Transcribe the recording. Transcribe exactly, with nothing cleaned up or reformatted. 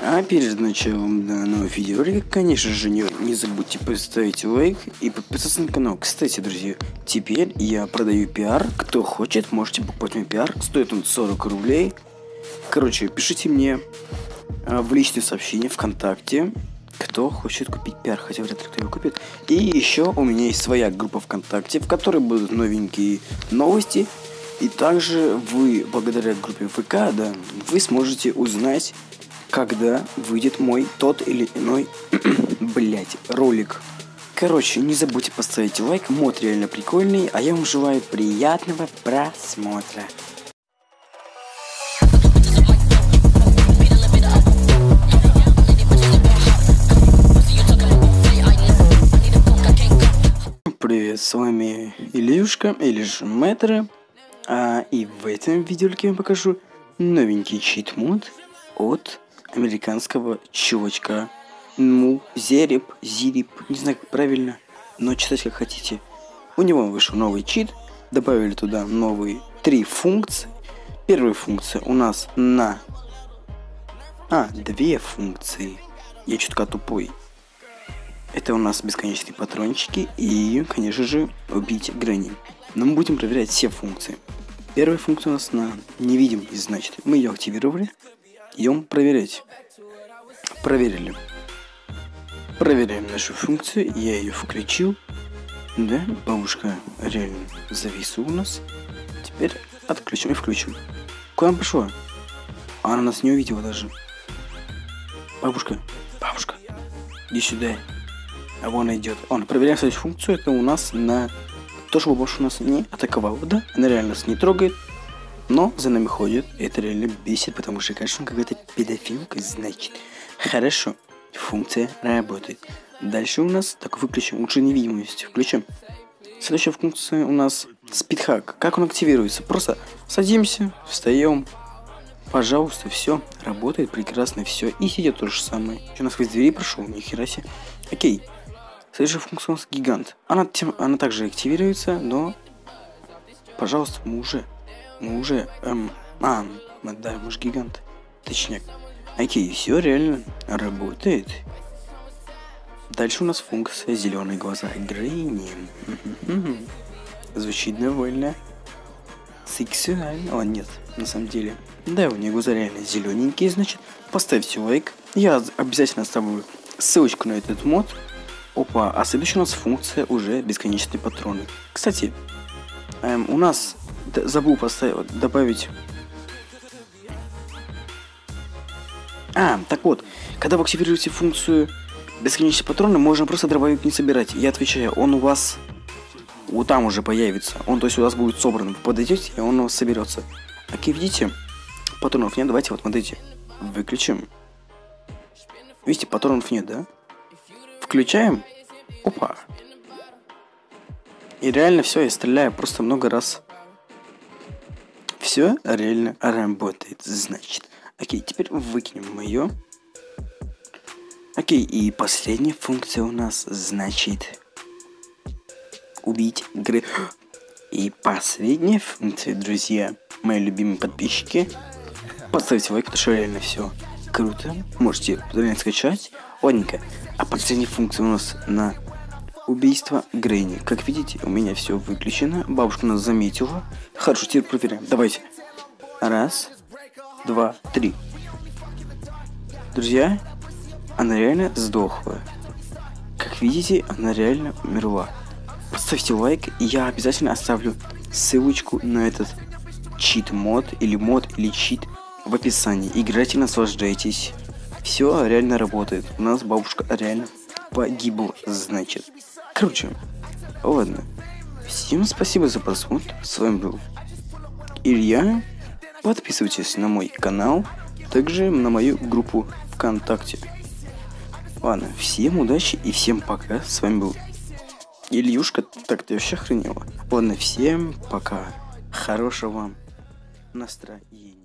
А перед началом данного видеоролика, конечно же, не, не забудьте поставить лайк и подписаться на канал. Кстати, друзья, теперь я продаю пиар. Кто хочет, можете покупать мой пиар. Стоит он сорок рублей. Короче, пишите мне а, в личные сообщения ВКонтакте, кто хочет купить пиар, хотя вряд ли кто его купит. И еще у меня есть своя группа ВКонтакте, в которой будут новенькие новости. И также вы, благодаря группе ВК, да, вы сможете узнать, когда выйдет мой тот или иной, блять, ролик. Короче, не забудьте поставить лайк, мод реально прикольный, а я вам желаю приятного просмотра. Привет, с вами Ильюшка, или же Мэтр, а, и в этом видеоролике я вам покажу новенький чит-мод от американского чувачка. Ну, Зерип, Зирип, не знаю как правильно, но читать как хотите. У него вышел новый чит, добавили туда новые три функции. Первая функция у нас на... А, две функции. Я чутка тупой. Это у нас бесконечные патрончики и, конечно же, убить Грэнни. Но мы будем проверять все функции. Первая функция у нас на невидимость, значит, мы ее активировали. Идем проверять. Проверили. Проверяем нашу функцию. Я ее включил. Да, бабушка реально зависла у нас. Теперь отключим и включим. Куда она пошла? Она нас не увидела даже. Бабушка, бабушка, иди сюда. А вон идет. Он, проверяем следующую функцию. Это у нас на то, чтобы бабушка нас не атаковала. Да, она реально нас не трогает. Но за нами ходит, и это реально бесит, потому что, конечно, какая-то педофилка, значит. Хорошо, функция работает. Дальше у нас, так, выключим, лучше невидимость, включим. Следующая функция у нас спидхак. Как он активируется? Просто садимся, встаем, пожалуйста, все, работает прекрасно, все. И сидит то же самое. Что, у нас из двери прошел, нихера себе. Окей. Следующая функция у нас гигант. Она, тем, она также активируется, но, пожалуйста, мы уже... Мы уже, эм, а, да, мы же гигант, точняк. Окей, все реально работает. Дальше у нас функция зеленые глаза Грэнни. Звучит довольно сексуально. О, нет, на самом деле. Да, у него глаза реально зелененькие, значит. Поставьте лайк. Я обязательно оставлю ссылочку на этот мод. Опа, а следующая у нас функция уже бесконечные патроны. Кстати, эм, у нас... Забыл поставить, добавить. А, так вот, когда вы активируете функцию бесконечные патроны, можно просто дробовик не собирать. Я отвечаю, он у вас вот там уже появится. Он, то есть, у вас будет собран. Вы подойдете, и он у вас соберется. Окей, видите? Патронов нет. Давайте вот смотрите. Выключим. Видите, патронов нет, да? Включаем. Опа. И реально все, я стреляю просто много раз. Все реально работает, значит. Окей, теперь выкинем ее. Окей, и последняя функция у нас, значит, убить Грэ. И последняя функция, друзья, мои любимые подписчики, поставьте лайк, потому что реально все круто. Можете реально скачать. Ладненько. А последняя функция у нас на убийство Грэнни. Как видите, у меня все выключено. Бабушка нас заметила. Хорошо, теперь проверяем. Давайте. Раз, два, три. Друзья, она реально сдохла. Как видите, она реально умерла. Поставьте лайк, и я обязательно оставлю ссылочку на этот чит-мод, или мод, или чит в описании. Играйте, наслаждайтесь. Все реально работает. У нас бабушка реально погибла, значит. Короче, ладно. Всем спасибо за просмотр. С вами был Илья. Подписывайтесь на мой канал, также на мою группу ВКонтакте. Ладно, всем удачи и всем пока. С вами был Ильюшка. Так, ты вообще охренела. Ладно, всем пока. Хорошего вам настроения.